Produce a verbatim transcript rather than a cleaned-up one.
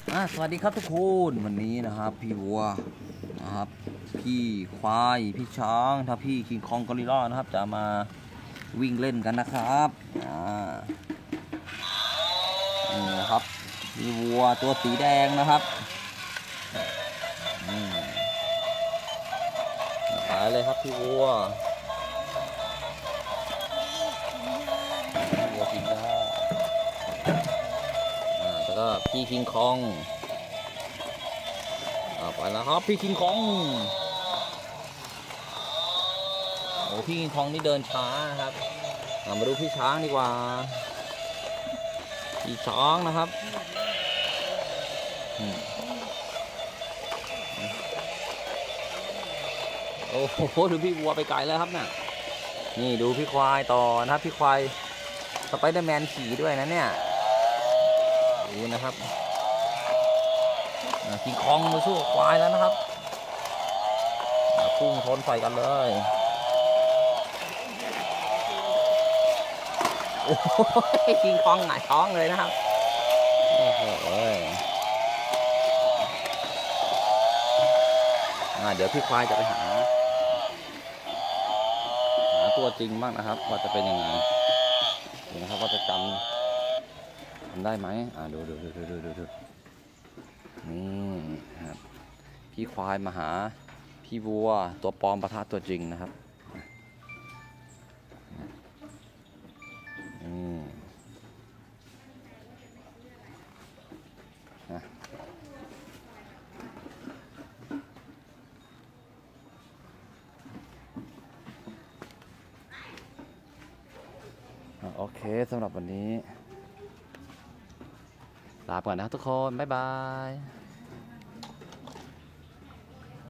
อ่ะสวัสดีครับทุกคนวันนี้นะครับพี่วัวนะครับพี่ควายพี่ช้างถ้าพี่คิงคองกอริลลานะครับจะมาวิ่งเล่นกันนะครับอ่านี่นะครับพี่วัวตัวสีแดงนะครับอืมไปเลยครับพี่วัววัวสีดาอ่าแล้วก็พี่คิงคองไปแล้วครับพี่คิงคองโอ้พี่คิงคองนี่เดินช้าครับมาดูพี่ช้างดีกว่าพี่ช้างนะครับโอ้โหดูพี่วัวไปไกลแล้วครับน่ะนี่ดูพี่ควายต่อนะครับพี่ควายสไปเดอร์แมนขี่ด้วยนะเนี่ยดูนะครับคิงคองมาสู้ควายแล้วนะครับพุ่งชนใส่กันเลยโอ้ยคิงคองหงายท้องเลยนะครับโอ้โหเดี๋ยวพี่ควายจะไปหาหาตัวจริงบ้างนะครับว่าจะเป็นยังไงดูนะครับว่าจะจำทำได้ไหมอ่าดูดูดูดูดูดูดูนี่ครับพี่ควายมาหาพี่วัวตัวปลอมปะทะตัวจริงนะครับอืมนะโอเคสำหรับวันนี้ลาไปก่อนนะครับทุกคนบ๊ายบาย